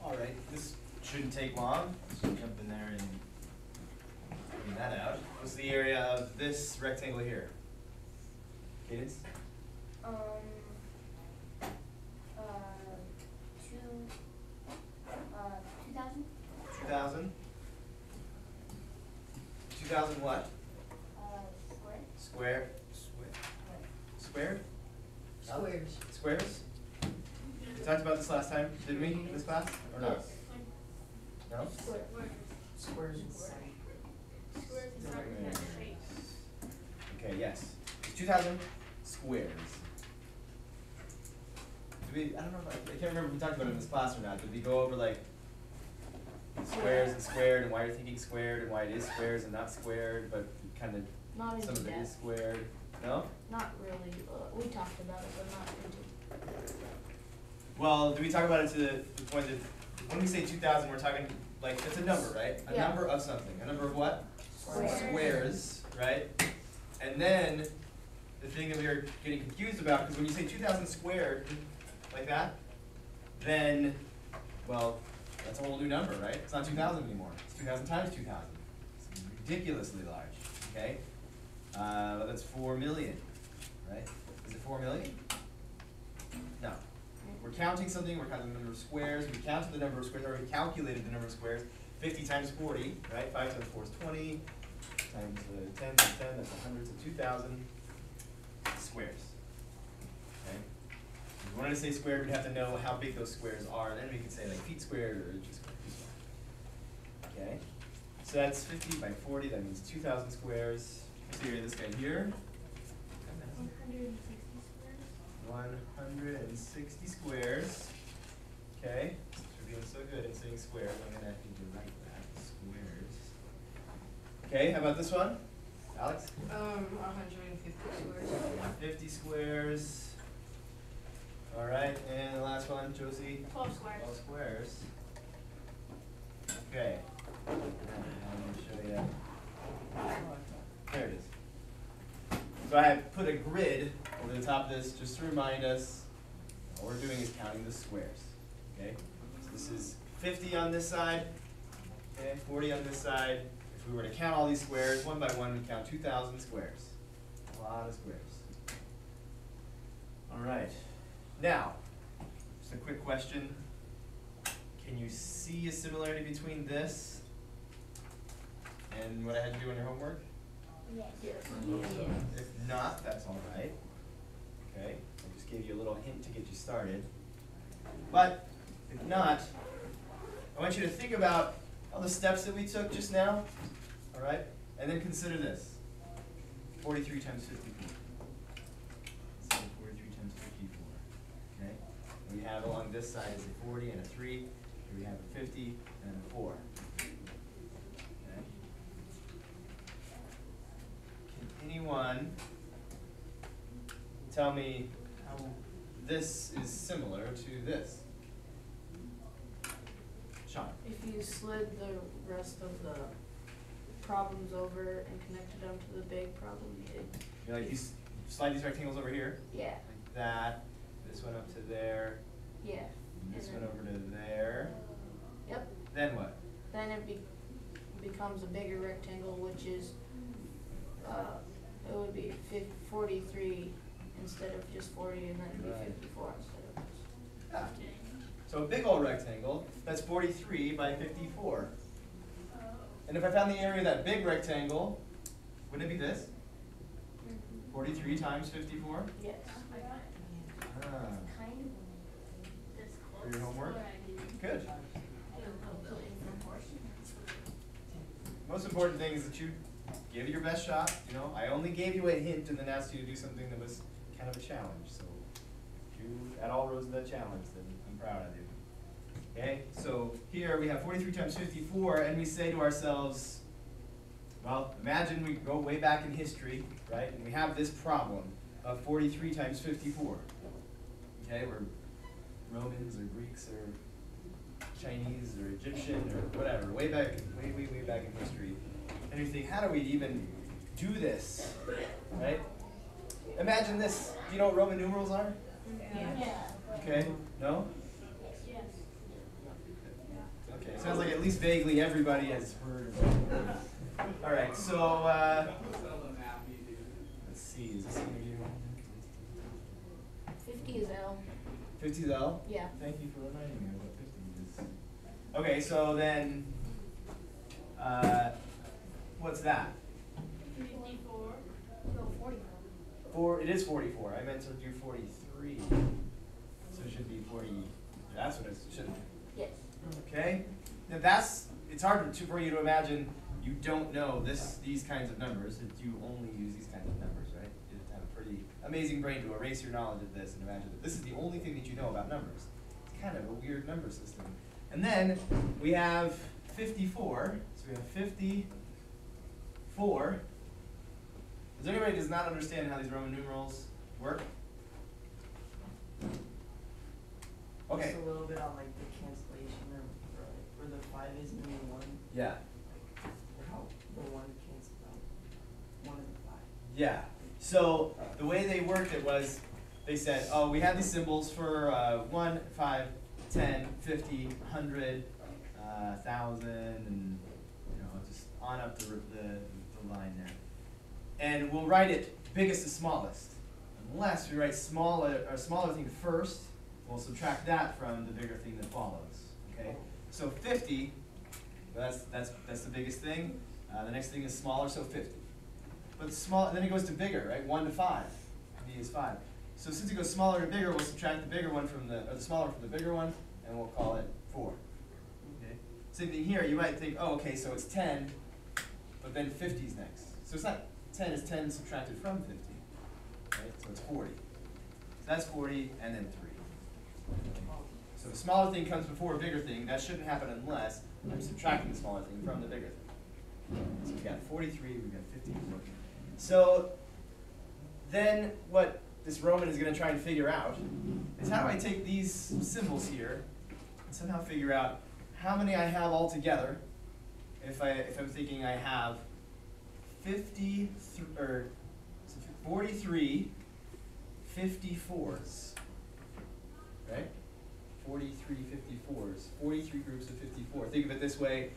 All right, this shouldn't take long. Just jump in there and clean that out. What's the area of this rectangle here? Cadence? Two thousand. 2,000? 2,000 what? Square. Squared? Squares. Squares? We talked about this last time, didn't we, in this class? Or not? No? Squares. Okay, yes. It's 2,000 squares. Did we, I don't know if I can't remember if we talked about it in this class or not. Did we go over like squares and squared and why you're thinking squared and why it is squares and not squared, but kind of Not some into of it is depth. squared? No? Not really. We talked about it, but not into. Well, do we talk about it to the point that when we say 2,000, we're talking like it's a number, right? A Yeah. number of something. A number of what? Squares. Squares, right? And then the thing that we are getting confused about, because when you say 2,000 squared, like that, then, well, that's a whole new number, right? It's not 2,000 anymore. It's 2,000 times 2,000. It's ridiculously large, okay? That's 4 million, right? Is it 4 million? No. We're counting something, we're counting the number of squares, we counted the number of squares, or we calculated the number of squares. 50 times 40, right? 5 times 4 is 20, times 10 times 10, that's 100, so 2,000 squares, okay? If we wanted to say squared, we'd have to know how big those squares are, then we could say like feet squared or inches squared. Okay? So that's 50 by 40, that means 2,000 squares. What's the area of this guy here? 160 squares. Okay, since we're doing so good at saying squares, I'm gonna need to write that. Squares. Okay, how about this one? Alex? 150 squares. 150 squares. Alright, and the last one, Josie? 12 squares. 12 squares. Okay. I'm gonna show you. There it is. So I have put a grid over the top of this just to remind us all we're doing is counting the squares. Okay? So this is 50 on this side, okay, 40 on this side. If we were to count all these squares one by one, we'd count 2,000 squares. A lot of squares. All right. Now, just a quick question. Can you see a similarity between this and what I had to do on your homework? Yes. If not, that's all right. Okay, I just gave you a little hint to get you started. But if not, I want you to think about all the steps that we took just now, all right? And then consider this. 43 times 54. So 43 times 54, okay? And we have along this side is a 40 and a 3. Here we have a 50 and a 4. Okay? Can anyone tell me how this is similar to this? Sean? If you slid the rest of the problems over and connected them to the big problem, You like these, slide these rectangles over here, yeah, like that. This one up to there. yeah. And this And one then- over to there. Yep. Then what? Then it becomes a bigger rectangle, which is, it would be 43 instead of just 40, and then it'd be Right. 54 instead of this. Yeah. So a big old rectangle, that's 43 by 54. And if I found the area of that big rectangle, wouldn't it be this? 43 times 54? Yes. Ah, Kind of this close. for your homework? Good. Most important thing is that you give it your best shot. You know, I only gave you a hint and then asked you to do something that was kind of a challenge. So if you at all rose to that challenge, then I'm proud of you. Okay, so here we have 43 times 54, and we say to ourselves, well, imagine we go way back in history, right, and we have this problem of 43 times 54. Okay, we're Romans or Greeks or Chinese or Egyptian or whatever, way back, way back in history. And you think, how do we even do this, right? Imagine this. Do you know what Roman numerals are? Yeah. Okay, no? Yes. at least vaguely everybody has heard of it. All right, so let's see, is this gonna give 50 is L. 50 is L? Yeah. Thank you for reminding me of what 50 is. Okay, so then, what's that? 54. No, 44. It is 44. I meant to do 43. So it should be 40. That's what it should be. Yes. Okay? Now it's hard for you to imagine you don't know these kinds of numbers if you only use these kinds of numbers, right? You have to have a pretty amazing brain to erase your knowledge of this and imagine that this is the only thing that you know about numbers. It's kind of a weird number system. And then we have 54. So we have 54. Is there anybody who does not understand how these Roman numerals work? Okay. Just a little bit on like the cancellation or where the 5 is and the 1. Yeah. Like how the 1 cancels out 1 and the 5. Yeah. So the way they worked it was they said, oh, we have these symbols for 1, 5, 10, 50, 100, 1,000, and just on up the line there. And we'll write it biggest to smallest. Unless we write a smaller thing first, we'll subtract that from the bigger thing that follows. Okay? So 50, that's the biggest thing. The next thing is smaller, so 50. But then it goes to bigger, right? 1 to 5. B is 5. So since it goes smaller to bigger, we'll subtract the bigger one or the smaller from the bigger one, and we'll call it 4. Okay? Same thing here. You might think, oh, okay, so it's 10, but then 50 is next. So it's not 10 is 10 subtracted from 50, right? So it's 40. So that's 40, and then 3. So the smaller thing comes before a bigger thing. That shouldn't happen unless I'm subtracting the smaller thing from the bigger thing. So we've got 43, we've got 54. So then what this Roman is going to try and figure out is how do I take these symbols here and somehow figure out how many I have altogether if I'm thinking I have 43 54s, right? 43 54s, 43 groups of 54. Think of it this way.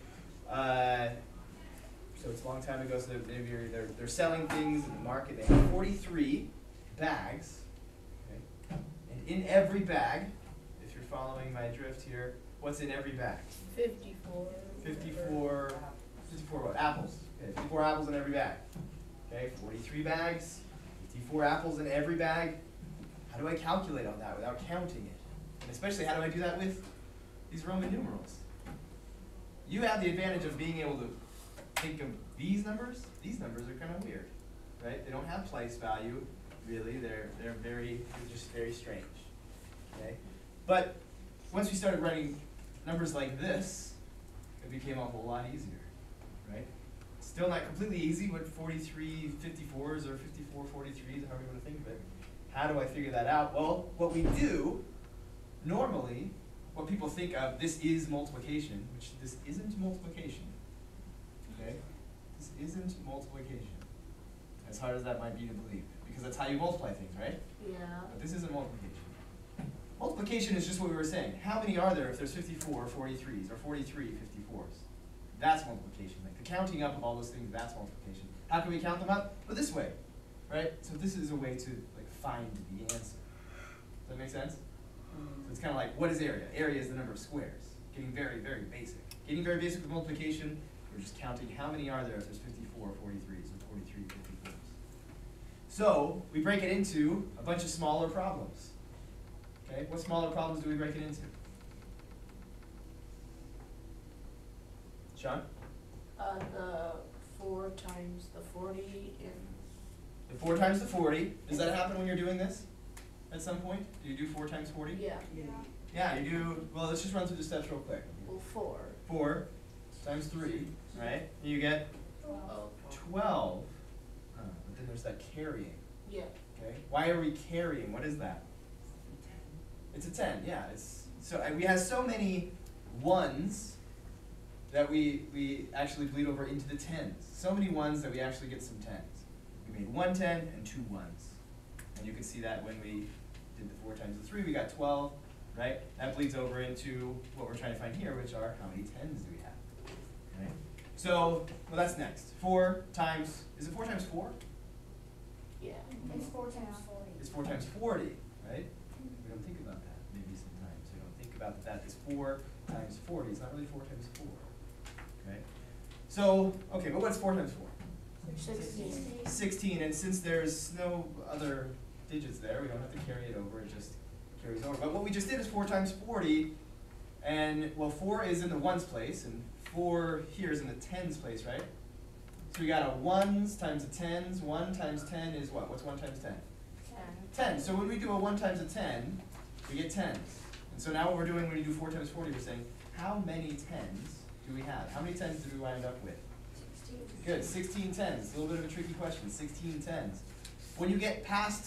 So it's a long time ago, so maybe they're selling things in the market. They have 43 bags, okay? And in every bag, if you're following my drift here, what's in every bag? 54. 54 what? Apples. Okay, 54 apples in every bag. Okay, 43 bags, 54 apples in every bag. How do I calculate all that without counting it? And especially, how do I do that with these Roman numerals? You have the advantage of being able to think of these numbers. These numbers are kind of weird, right? They don't have place value, really. They're just very strange, okay? But once we started writing numbers like this, it became a whole lot easier, right? Still not completely easy with 43 54s or 54 43s, however you want to think of it. How do I figure that out? Well, what we do, normally, what people think of, this is multiplication, which this isn't multiplication. Okay? This isn't multiplication. As hard as that might be to believe. Because that's how you multiply things, right? Yeah. But this isn't multiplication. Multiplication is just what we were saying. How many are there if there's 54 43s or 43 54s? That's multiplication. Like the counting up of all those things, that's multiplication. How can we count them up? Well, this way, right? So this is a way to find the answer. Does that make sense? So it's kind of like, what is area? Area is the number of squares. Getting very, very basic. Getting very basic with multiplication, we're just counting how many are there if there's 54 43s or 43 54s. So we break it into a bunch of smaller problems. Okay, what smaller problems do we break it into? Sean? The 4 times the 40 and The 4 times the 40. Does that happen when you're doing this at some point? Do you do 4 times 40? yeah. Yeah, you do. Well, let's just run through the steps real quick. Well, 4. 4 times 3, right? You get 12. But then there's that carrying. Yeah. Okay. Why are we carrying? What is that? It's a 10. Yeah. We have so many 1s that we actually bleed over into the 10s. So many 1s that we actually get some 10s. We made 1 10 and 2 1s. And you can see that when we did the 4 times the 3, we got 12. right? That bleeds over into what we're trying to find here, which are how many tens do we have, right? So, well, that's next. 4 times, is it 4 times 4? Yeah. It's 4 times 40. It's 4 times 40, right? We don't think about that maybe sometimes. We don't think about that is 4 times 40. It's not really 4 times 4, okay? So, okay, but what's 4 times 4? 16. 16, and since there's no other digits there, we don't have to carry it over, it just carries over. But what we just did is 4 times 40, and, well, 4 is in the ones place, and 4 here is in the tens place, right? So we got a ones times a tens, 1 times 10 is what? What's 1 times 10? 10. So when we do a 1 times a 10, we get tens. And so now what we're doing when we do 4 times 40, we're saying, how many tens do we have? How many tens do we wind up with? 16. Good, 16 tens. A little bit of a tricky question, 16 tens. When you get past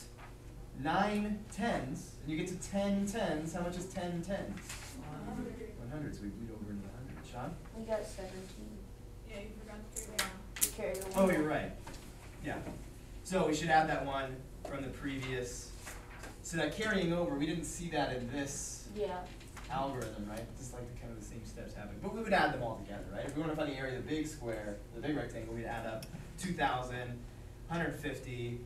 9 tens, and you get to 10 tens, how much is 10 tens? 100, so we bleed over into the 100. Sean? We got 17. Yeah, you forgot to carry down. We carried the Oh, one. you're right. Yeah. So we should add that one from the previous. So that carrying over, we didn't see that in this Yeah. algorithm, right? Just like the kind of the same steps happen. But we would add them all together, right? If we want to find the area of the big square, the big rectangle, we'd add up 2,000, 150,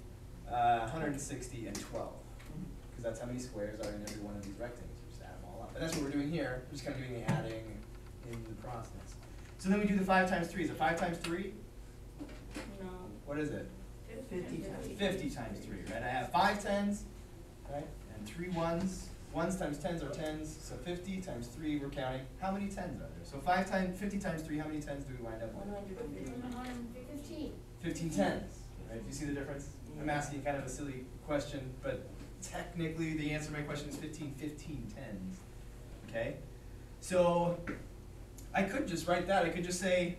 160, and 12. Because that's how many squares are in every one of these rectangles. We just add them all up. And that's what we're doing here. We're just kind of doing the adding in the process. So then we do the 5 times 3. Is it 5 times 3? No. What is it? 50 times. 50 times 3, right? I have 5 tens, right? And 3 ones. Ones times tens are tens, so 50 times 3, we're counting. How many tens are there? So 50 times 3, how many tens do we wind up with? 150. 115. 15 tens, right? Do you see the difference? I'm asking kind of a silly question, but technically the answer to my question is 15 tens, okay? So I could just write that. I could just say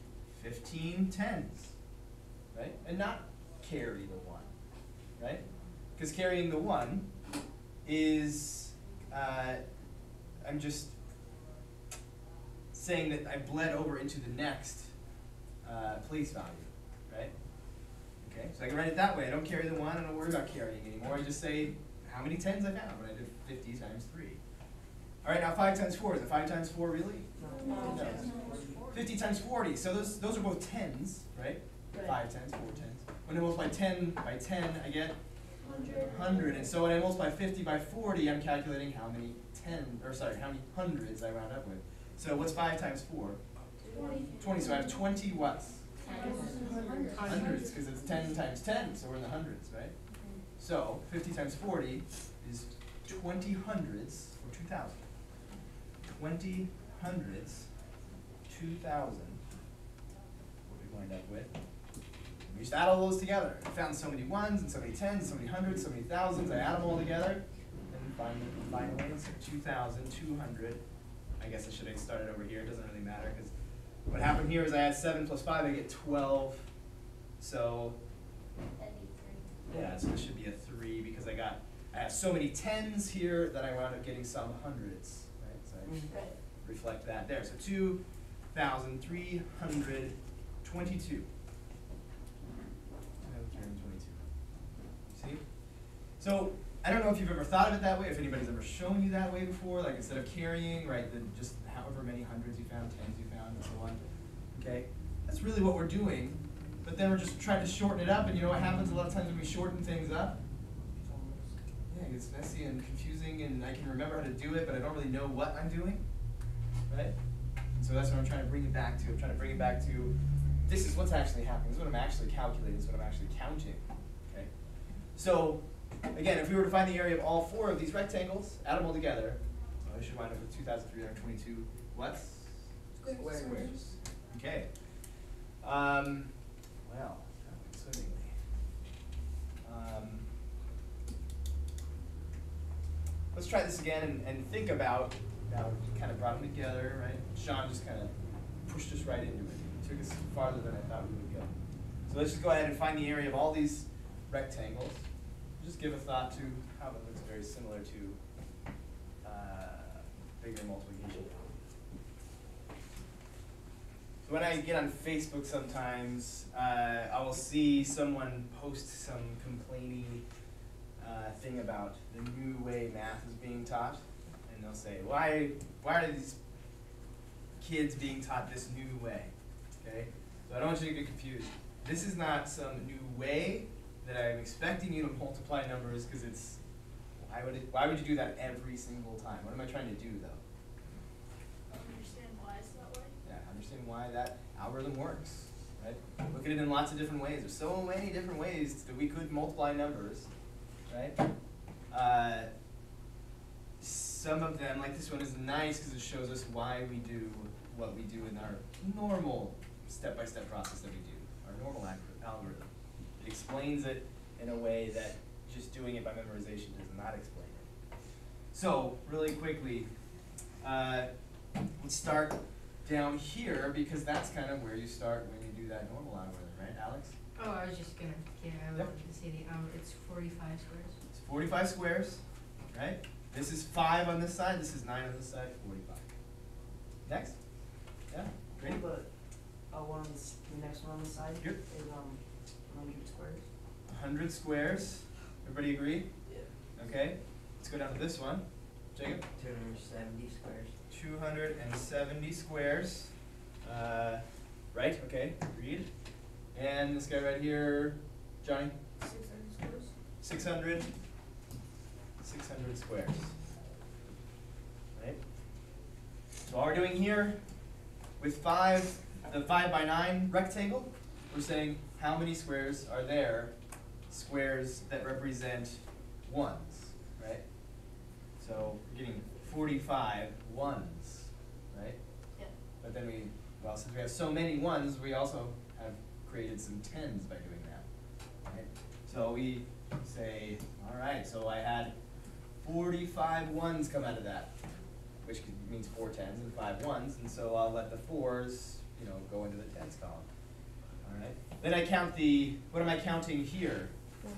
15 tens, right? And not carry the 1, right? Because carrying the 1 is, I'm just saying that I bled over into the next place value, right? Okay, so I can write it that way. I don't carry the 1, I don't worry about carrying anymore. I just say how many tens I found when I did 50 times 3. All right, now 5 times 4, is it 5 times 4 really? No. No. 50 times 40, so those are both tens, right? Right. 5 tens, 4 tens. When I multiply 10 by 10, I get 100. And so when I multiply 50 by 40, I'm calculating how many how many hundreds I round up with. So what's 5 times 4? 20, so I have 20 what? Hundreds, because it's 10 times 10, so we're in the hundreds, right? So 50 times 40 is 20 hundreds, or 2,000. 20 hundreds, 2,000, what we wind up with. We just add all those together. I found so many ones, and so many tens, and so many hundreds, so many thousands. I add them all together, and finally it's 2,200. I guess I should have started over here. It doesn't really matter, because what happened here is I add 7 plus 5, I get 12. So, yeah, so this should be a 3, because I have so many tens here that I wound up getting some hundreds, right? So I Right. reflect that there. So 2,322. 2,322. See? So I don't know if you've ever thought of it that way, if anybody's ever shown you that way before, like instead of carrying, right, then just however many hundreds you found, tens you found, and so on. Okay? That's really what we're doing, but then we're just trying to shorten it up, and you know what happens a lot of times when we shorten things up? Yeah, it gets messy and confusing, and I can remember how to do it, but I don't really know what I'm doing, right? And so that's what I'm trying to bring it back to. I'm trying to bring it back to, this is what's actually happening. This is what I'm actually calculating. This is what I'm actually counting, okay? So, again, if we were to find the area of all 4 of these rectangles, add them all together, well, we should wind up with 2,322 what? Squares. Okay. Well, that went swimmingly. Let's try this again and think about, now we kind of brought them together, right? Sean just kind of pushed us right into it. He took us farther than I thought we would go. So let's just go ahead and find the area of all these rectangles. Just give a thought to how it looks very similar to bigger multiplication. So when I get on Facebook sometimes, I will see someone post some complaining thing about the new way math is being taught. and they'll say, why are these kids being taught this new way? Okay? So I don't want you to get confused. This is not some new way that I'm expecting you to multiply numbers, because it's, why would you do that every single time? What am I trying to do though? Understand why it's that way? Yeah, understand why that algorithm works, right? Look at it in lots of different ways. There's so many different ways that we could multiply numbers, right? Some of them, like this one, is nice because it shows us why we do what we do in our normal step-by-step process that we do, our normal algorithm. It explains it in a way that just doing it by memorization does not explain it. So, really quickly, let's start down here, because that's kind of where you start when you do that normal algorithm, right, Alex? Oh, I was just gonna, I Yep. wanted to see it's 45 squares. It's 45 squares, right? This is 5 on this side, this is 9 on this side, 45. Next? Yeah, great. But, one on the next one on the side Yep. is, 100 squares. 100 squares, everybody agree? Yeah. Okay, let's go down to this one. Jacob? 270 squares. 270 squares. Right, okay, agreed. And this guy right here, Johnny? 600 squares. 600. 600 squares. Right? So all we're doing here with the 5 by 9 rectangle, we're saying how many squares are there, squares that represent ones, right? So we're getting 45 ones, right? Yep. But then since we have so many ones, we also have created some tens by doing that, right? So we say, all right, so I had 45 ones come out of that, which means 4 tens and 5 ones, and so I'll let the 4s, go into the tens column. All right. Then I count what am I counting here?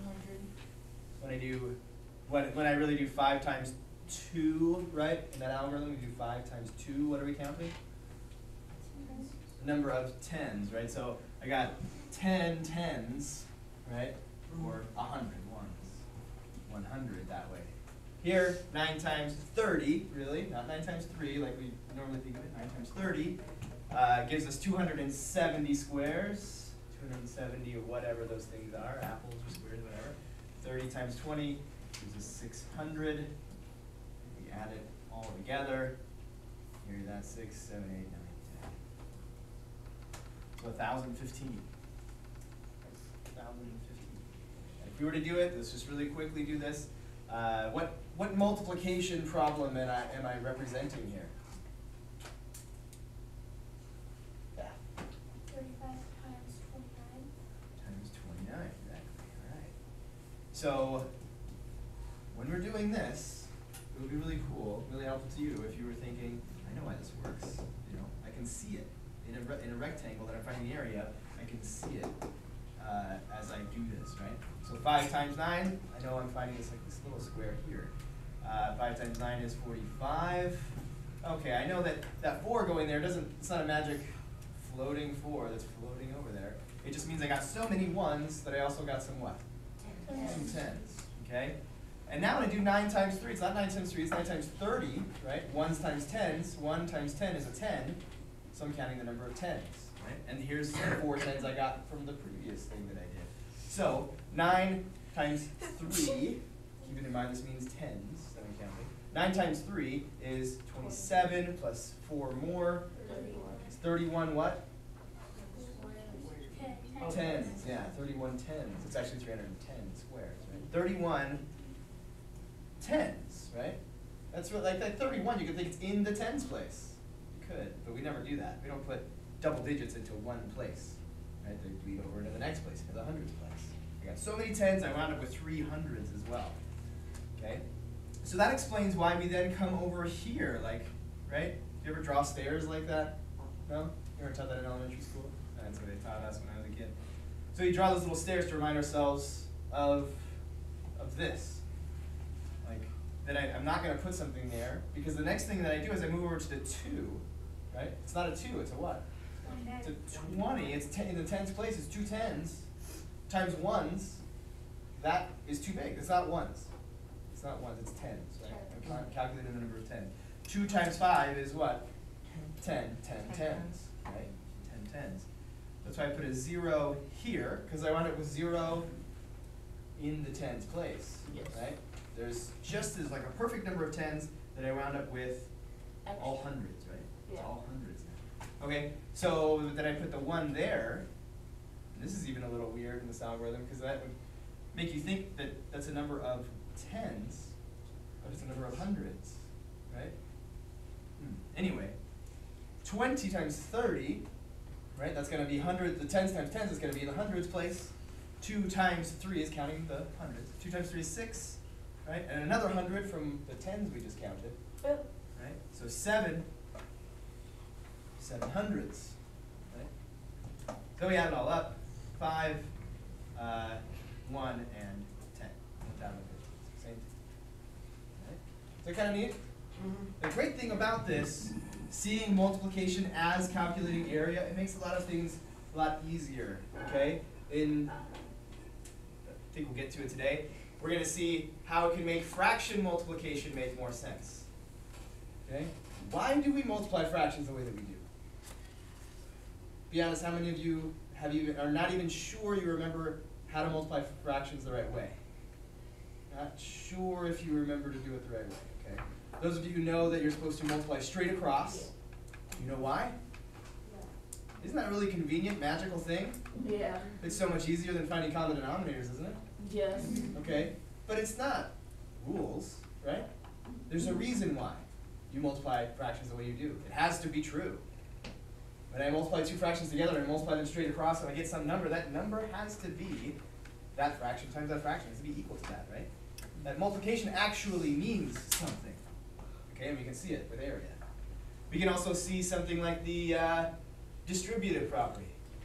100. When I really do 5 times 2, right? In that algorithm, we do 5 times 2. What are we counting? The number of tens, right? So I got 10 tens, right? Or 100 ones. 100 that way. Here, 9 times 30, really, not 9 times 3 like we normally think of it. 9 times 30 gives us 270 squares. 270 or whatever those things are, apples or squares, whatever. 30 times 20 gives us 600. We add it all together. Here that's 6, 7, 8, 9, 10. So 1,015. 1,015. If we were to do it, let's just really quickly do this. What multiplication problem am I representing here? Yeah. 35 times 29. Times 29, exactly. All right. So when we're doing this, it would be really cool, really helpful to you if you were thinking, I know why this works. I can see it in a rectangle that I'm finding the area. I can see it as I do this, right? So 5 times 9, I know I'm finding this little square here. 5 times 9 is 45. Okay, I know that 4 going there it's not a magic floating 4 that's floating over there. It just means I got so many 1s that I also got some what? Some 10s, okay? And now when I do 9 times 3, it's not 9 times 3, it's 9 times 30, right? 1s times 10s, 1 times 10 is a 10, so I'm counting the number of 10s, right? And here's 4 10s I got from the previous thing that I did. So 9 times 3, keeping in mind this means 10s that I'm counting. 9 times 3 is 27 plus 4 more. 31. It's 31 what? 10. 10s, yeah, 31 10s. It's actually 310 squares, right? 31 10s, right? That's what, like that 31, you could think it's in the tens place. You could, but we never do that. We don't put double digits into one place, right? They bleed over into the next place, into the hundreds place. I got so many tens, I wound up with 300s as well, okay? So that explains why we then come over here, like, right? Do you ever draw stairs like that? No? You ever taught that in elementary school? That's what they taught us when I was a kid. So you draw those little stairs to remind ourselves of this. Like, that I'm not going to put something there, because the next thing that I do is I move over to the 2, right? It's not a 2, it's a what? It's a 20. It's in the tens place, it's 2 10s times 1s. That is too big. It's not 1s. It's not 1s, it's 10s, right? calculating the number of 10. 2 times 5 is what? 10. 10 10 tens, right? 10 tens. That's why I put a 0 here, because I want it with 0 in the tens place, Yes. right? There's just as like a perfect number of tens that I wound up with all hundreds, right? It's Yeah. all hundreds now. Okay, so then I put the 1 there. And this is even a little weird in this algorithm, because that would make you think that that's a number of tens, but it's a number of hundreds, right? Anyway, 20 times 30, right, that's going to be hundreds, the tens times tens is going to be in the hundreds place. 2 times 3 is counting the hundreds. 2 times 3 is 6, right? And another 100 from the tens we just counted, Yep. right? So 7 hundreds, right? So we add it all up, 5, 1, and 10. 1,050, same thing, right? Is that kind of neat? The great thing about this, seeing multiplication as calculating area, it makes a lot of things a lot easier, okay? I think we'll get to it today. We're going to see how it can make fraction multiplication make more sense, okay? Why do we multiply fractions the way that we do? Be honest, how many of you are not even sure you remember how to multiply fractions the right way? Not sure if you remember to do it the right way, okay? Those of you who know that you're supposed to multiply straight across, you know why? Isn't that a really convenient, magical thing? Yeah. It's so much easier than finding common denominators, isn't it? Yes. Okay, but it's not rules, right? There's a reason why you multiply fractions the way you do. It has to be true. When I multiply two fractions together and multiply them straight across and I get some number, that number has to be that fraction times that fraction. It has to be equal to that, right? That multiplication actually means something. Okay, and we can see it with area. We can also see something like the distributive property.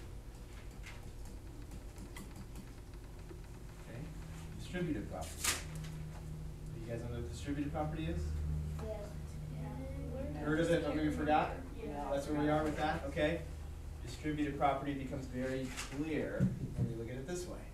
Okay, distributive property. You guys know what the distributive property is? Heard of it, but maybe forgot? That's where we are with that, okay? Distributive property becomes very clear when you look at it this way.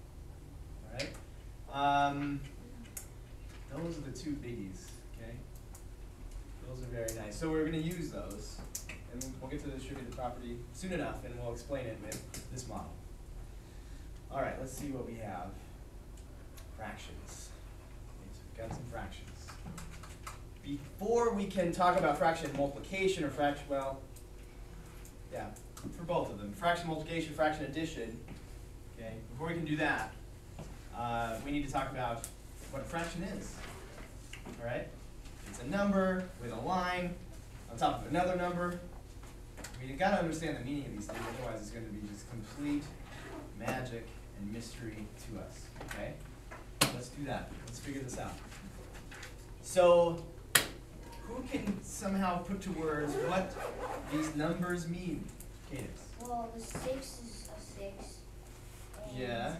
All right? Those are the two biggies, okay? Those are very nice. So we're going to use those, and we'll get to the distributive property soon enough, and we'll explain it with this model. All right, let's see what we have. Fractions. Okay, so we've got some fractions. Before we can talk about fraction multiplication or fraction, well, yeah, for both of them, fraction multiplication, fraction addition, okay, before we can do that, we need to talk about what a fraction is, all right? It's a number with a line on top of another number. I mean, you've got to understand the meaning of these things, otherwise it's going to be just complete magic and mystery to us, okay? Let's do that. Let's figure this out. So, who can somehow put to words what these numbers mean, Cadence? Well, the 6 is a 6. And Yeah.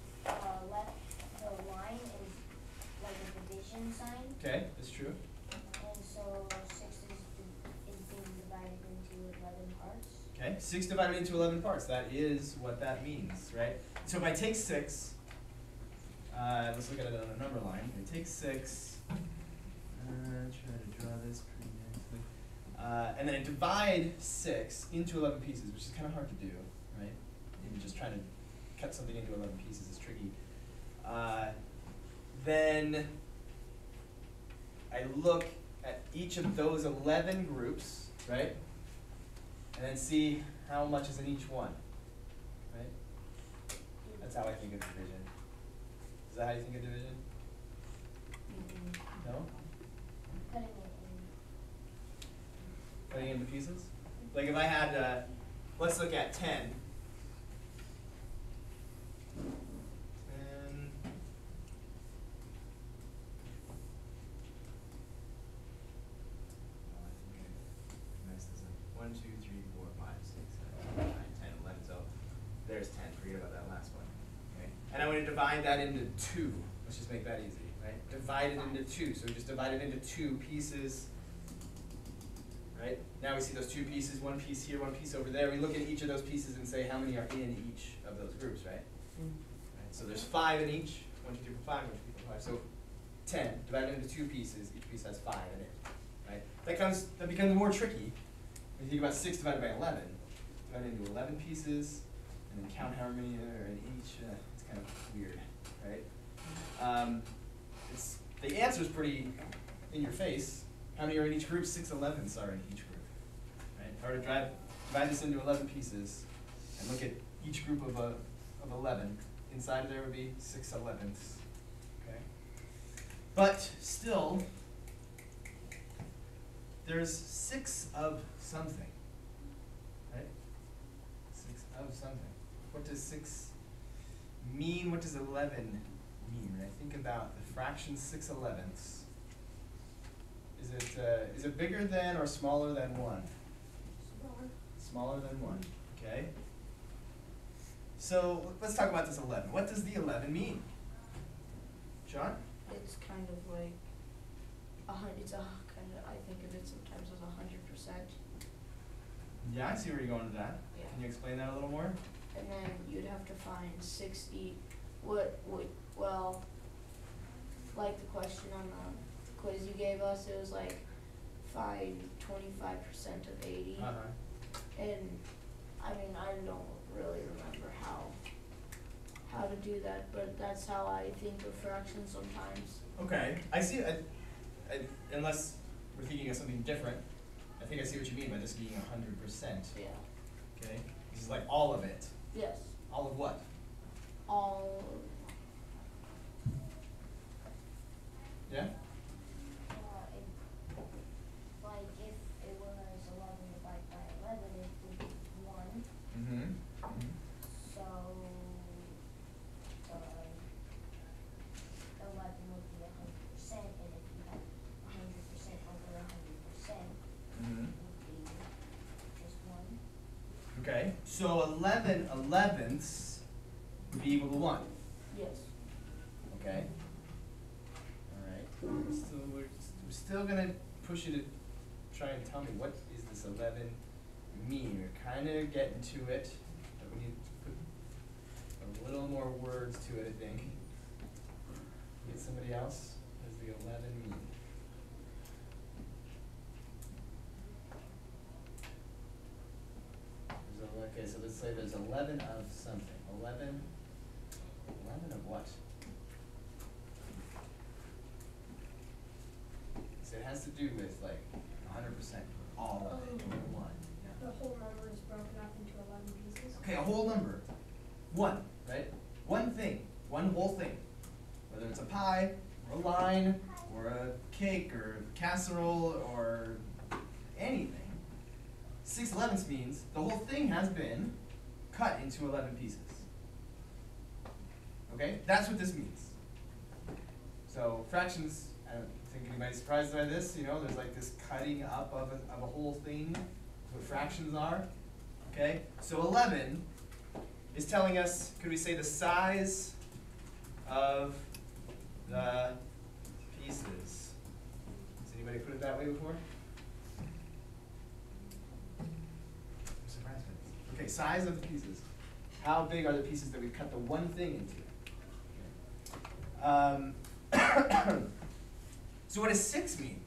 the line is like a division sign. Okay, that's true. And so 6 is being divided into 11 parts. Okay, 6 divided into 11 parts. That is what that means, right? So if I take 6, let's look at it on a number line. If I take 6, try to draw this pretty nicely. And then I divide 6 into 11 pieces, which is kind of hard to do, right? Even just trying to cut something into 11 pieces is tricky. Then I look at each of those 11 groups, right? And then see how much is in each one, right? That's how I think of division. Is that how you think of division? No? Cutting it Cutting into pieces? Like if I had, let's look at 10. 10. Oh, I think I messed this up. 1, 2, 3, 4, 5, 6, 7, 8, 9, 10, 11. So there's 10. Forget about that last one. Okay. And I want to divide that into 2. Let's just make that easy, right? Divide it into 2. So we just divide it into 2 pieces. Right? Now we see those 2 pieces, 1 piece here, 1 piece over there. We look at each of those pieces and say how many are in each of those groups, right? Right? So there's 5 in each. 1, 2, 3, 4, 5, 1, 2, 3, 4, 5. So 10, divided into 2 pieces, each piece has 5 in it, right? That becomes more tricky when you think about 6 divided by 11. Divide into 11 pieces, and then count how many are in each, it's kind of weird, right? The answer's pretty in your face. How many are in each group? 6 11ths are in each group, right? If I were to divide this into 11 pieces, and look at each group of 11, inside of there would be 6 11ths, okay? But still, there's 6 of something, right? 6 of something. What does 6 mean? What does 11 mean? When I think about the fraction 6 11ths, is it bigger than or smaller than 1? Smaller than 1, okay? So let's talk about this 11. What does the 11 mean? John? It's kind of like I think of it sometimes as 100%. Yeah, I see where you're going with that. Yeah. Can you explain that a little more? And then you'd have to find 60, well, like the question on the quiz you gave us, it was like find 25% of 80. Uh-huh. And, I mean, I don't really remember how to do that, but that's how I think of fractions sometimes. Okay, I see. Unless we're thinking of something different, I think I see what you mean by this being 100%. Yeah. Okay, this is like all of it. Yes. All of what? All, Yeah. Like if it was 11 divided by 11, it would be 1. Mm-hmm. So, 11 would be 100%, and if you had 100% over 100%, Mm-hmm. it would be just 1. Okay, so 11 11ths would be equal to 1. yes. Okay. All right. We're still gonna push you to try and tell me what is this 11 mean. We're kind of getting to it, but we need to put a little more words to it, I think. Get somebody else. What does the 11 mean? Okay, so let's say there's 11 of something. 11 of what? So it has to do with like 100%, all of it, or 1. The Yeah. whole number is broken up into 11 pieces. Okay, a whole number. 1, right? One thing, one whole thing. Whether it's a pie, or a line, or a cake, or a casserole, or anything. 6 11ths means the whole thing has been cut into 11 pieces. Okay, that's what this means. So fractions, I don't think anybody's surprised by this, you know, there's like this cutting up of a whole thing. That's what fractions are. Okay, so 11 is telling us, could we say the size of the pieces? Has anybody put it that way before? I'm surprised by this. Okay, size of the pieces. How big are the pieces that we cut the one thing into? So what does 6 mean?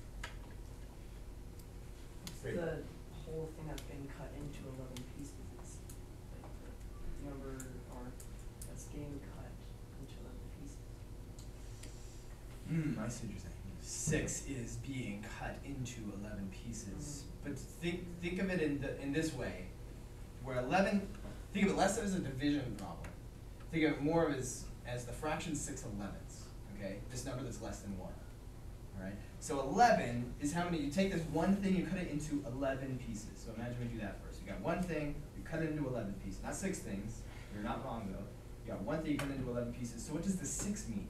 Great. The whole thing that's been cut into 11 pieces is like the number or that's getting cut into 11 pieces. I see what you're saying. 6 is being cut into 11 pieces. But think of it in this way, where 11, think of it less as a division problem. Think of it more of as the fraction 6 11ths, okay? This number that's less than 1, all right? So 11 is how many, you take this one thing, you cut it into 11 pieces. So imagine we do that first. You got one thing, you cut it into 11 pieces. Not 6 things, you're not wrong though. You got one thing, you cut it into 11 pieces. So what does the 6 mean?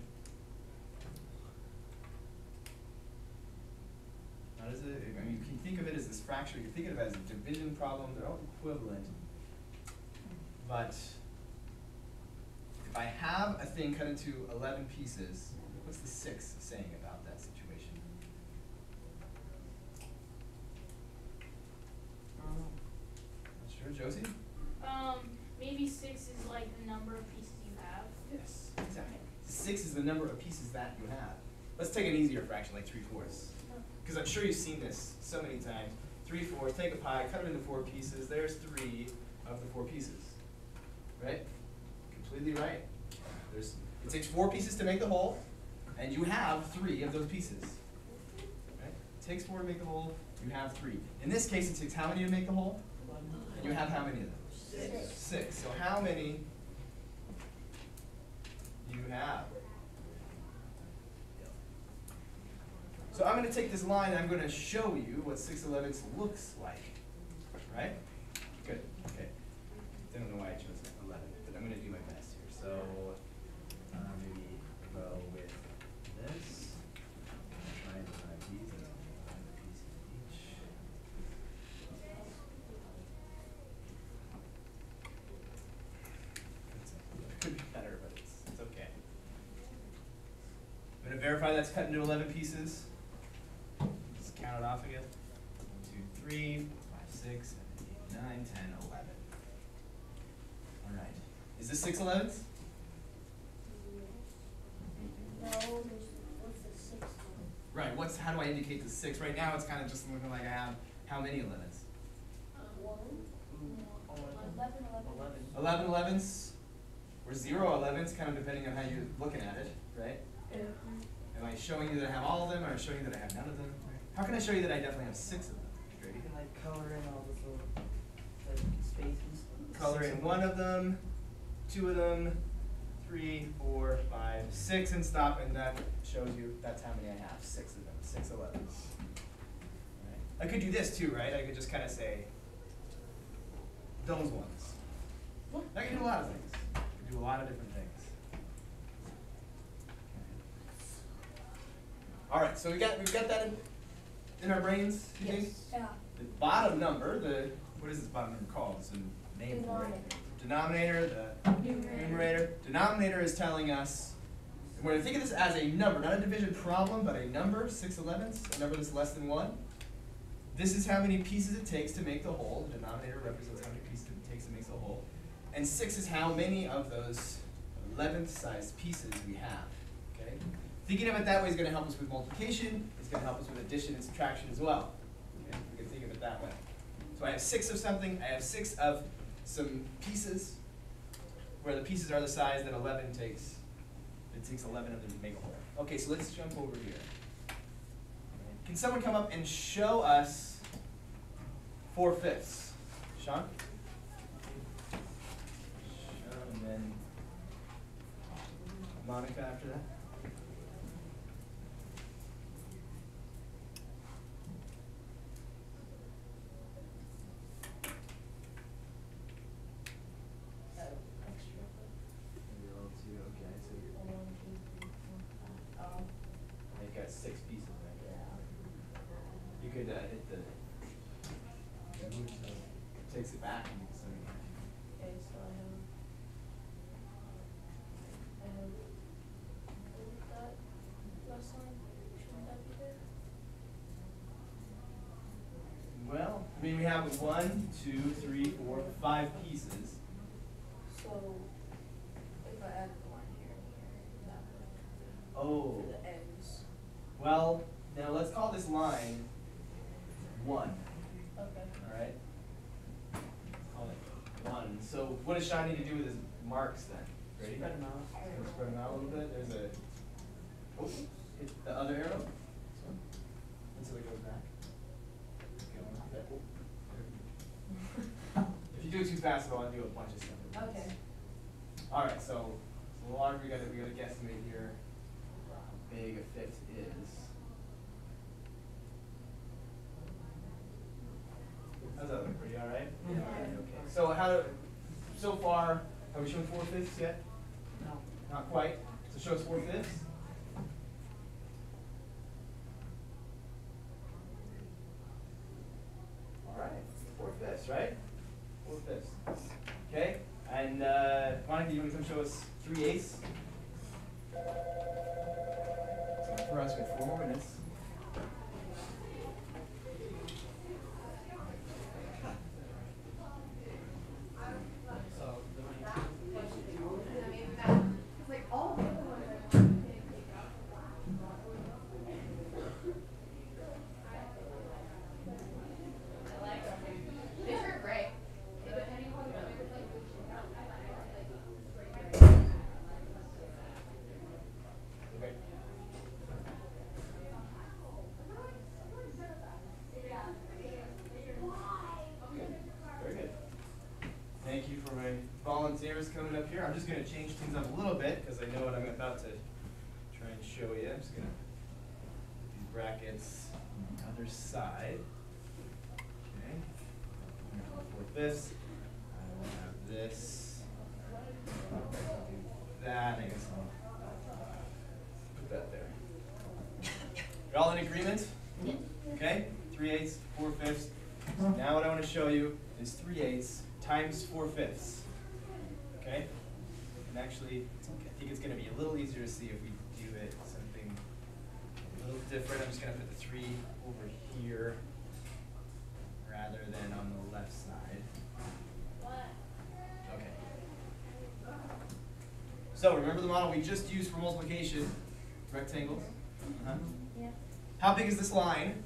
How does it, I mean, you can think of it as this fraction, you can think of it as a division problem, they're all equivalent. But if I have a thing cut into 11 pieces, what's the 6 saying about that situation? Not sure, Josie? Maybe 6 is like the number of pieces you have. Yes, exactly. 6 is the number of pieces that you have. let's take an easier fraction, like 3/4. Because I'm sure you've seen this so many times. 3/4, take a pie, cut it into 4 pieces. There's 3 of the 4 pieces. Right? Completely right. It takes 4 pieces to make the whole, and you have 3 of those pieces. Right? It takes 4 to make the whole, you have 3. In this case, it takes how many to make the whole? And you have how many of them? 6. 6. So how many do you have? So I'm going to take this line and I'm going to show you what 6/11 looks like. Right? Good. Okay. I don't know why I chose 11, but I'm going to do my best here. So maybe go with this. Try and divide these into 5 pieces each. It could be better, but it's okay. I'm going to verify that's cut into 11 pieces. Just count it off again. 1, 2, 3, 4, 5, 6, 7, 8, 9, 10, 11. All right. Is this 6/11? No, there's, what's the 6 one? Right. How do I indicate the 6? Right now it's kind of just looking like I have how many 11s? 1. 11, 11 11s. Or 0 11s, kind of depending on how you're looking at it, right? Am I showing you that I have all of them, or am I showing you that I have none of them? How can I show you that I definitely have 6 of them? Grady? You can like color in all those little like, spaces. Color in 1 of them, 2 of them, 3, 4, 5, 6, and stop, and that shows you that's how many I have. 6 of them, 6 11s. Right. I could do this too, right? I could just kind of say those ones. I can do a lot of things. I can do a lot of different things. All right, so we've got that in our brains, you think? Yeah. The bottom number, what is this bottom number called? It's a name for it. Denominator, the numerator. Denominator is telling us, we're going to think of this as a number, not a division problem, but a number, 6/11, a number that's less than 1. This is how many pieces it takes to make the whole. The denominator represents how many pieces it takes to make the whole. And 6 is how many of those 11th sized pieces we have. Okay? Thinking of it that way is going to help us with multiplication. It's going to help us with addition and subtraction as well. Okay? We can think of it that way. So I have 6 of something. I have 6 of some pieces where the pieces are the size that 11 takes. It takes 11 of them to make a whole. Okay, so let's jump over here. Can someone come up and show us 4/5? Sean? And then Monica after that. Maybe a little too, okay, so you've got 6 pieces right there. You could hit the move so it takes it back and you can send it back. Okay, so I have that last line, shouldn't that be there? Well, I mean, we have 1, 2, 3, 4, 5 pieces. So, if I add the line here and here, that would, Oh, the ends, well, now let's call this line 1, okay. all right? Call it 1. So what does Sean need to do with his marks then? Ready? Spread them out. Wanna spread them out a little bit. There's a, oh, hit the other arrow. This one. Until it goes back. Okay, one like that. If you do it too fast, I'll undo a bunch of stuff. Okay. All right, so the longer we gotta guesstimate here how big a 5th is. How's that look? Pretty all right? Yeah. Okay. So far, have we shown 4/5 yet? No. Not quite. So show us 4/5. All right, 4/5, right? 4/5. Okay, and Monica, you want to come show us 3/8? So for us, we have 4 more minutes. coming up here. I'm just going to change things up a little bit because I know what I'm about to try and show you. I'm just going to put these brackets on the other side. Okay. I'm going to put this. I will have this. Do that. I guess I'll put that there. You're all in agreement? Yeah. Okay? 3/8, 4/5. Now what I want to show you is 3/8 times 4/5. Okay? And actually, I think it's going to be a little easier to see if we do it something a little different. I'm just going to put the 3 over here rather than on the left side. Okay. So remember the model we just used for multiplication? Rectangles. Uh-huh. Yeah. How big is this line?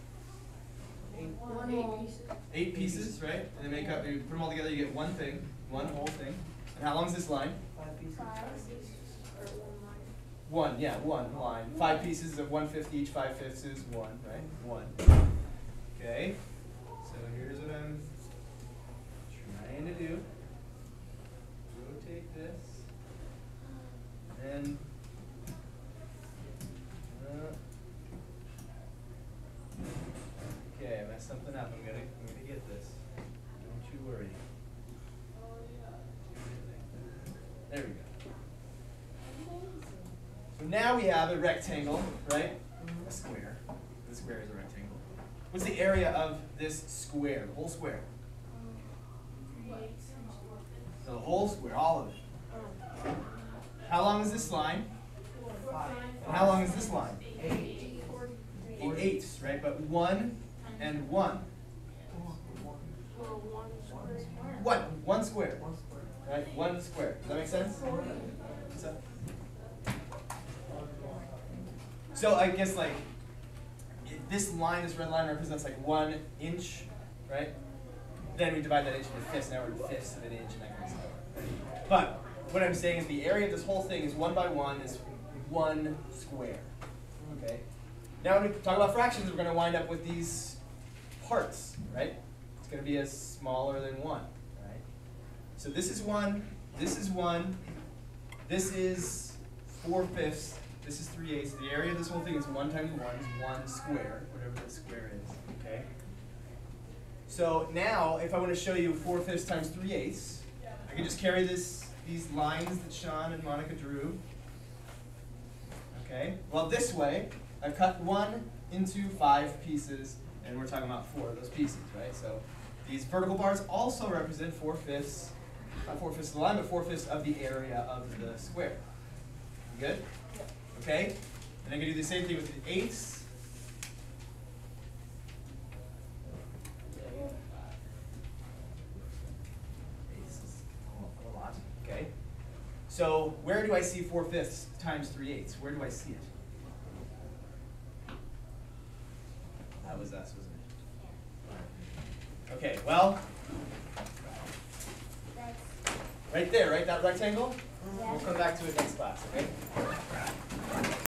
8 pieces. 8 pieces, right? And they make up, you put them all together, you get one thing, one whole thing. And how long is this line? 5 pieces. 5 pieces or 1 line. One, yeah, one line. 5 pieces of 1/5 each, 5/5 is 1, right? 1. Okay. So here's what I'm trying to do. Rotate this. And okay, I messed something up. I'm gonna get this. Don't you worry. There we go. So now we have a rectangle, right? A square. The square is a rectangle. What's the area of this square? The whole square. The whole square, all of it. How long is this line? 5. And how long is this line? 8. 8, right? But 1 and 1. One. One square. 1 square. Right? 1 square. Does that make sense? What's up? So I guess like this line, this red line represents like 1 inch, right? Then we divide that into fifths. Now we're in fifths of an inch and that kind of stuff. But what I'm saying is the area of this whole thing is 1 by 1 is 1 square. Okay. Now when we talk about fractions, we're going to wind up with these parts, right? It's going to be as smaller than 1, right? So this is 1, this is 1, this is 4/5, this is 3/8. The area of this whole thing is 1 times 1 is 1 square, whatever that square is, okay? So now, if I want to show you 4/5 times 3/8, I can just carry these lines that Sean and Monica drew. Okay? Well, this way, I've cut 1 into 5 pieces, and we're talking about 4 of those pieces, right? So these vertical bars also represent 4/5, not 4/5 of the line, but 4/5 of the area of the square. You good? Okay? And I can do the same thing with the 8ths. A lot. Okay. So where do I see 4/5 times 3/8? Where do I see it? That was us, wasn't it? Okay, well, That's, right there, right? That rectangle? yeah. We'll come back to it next class, okay?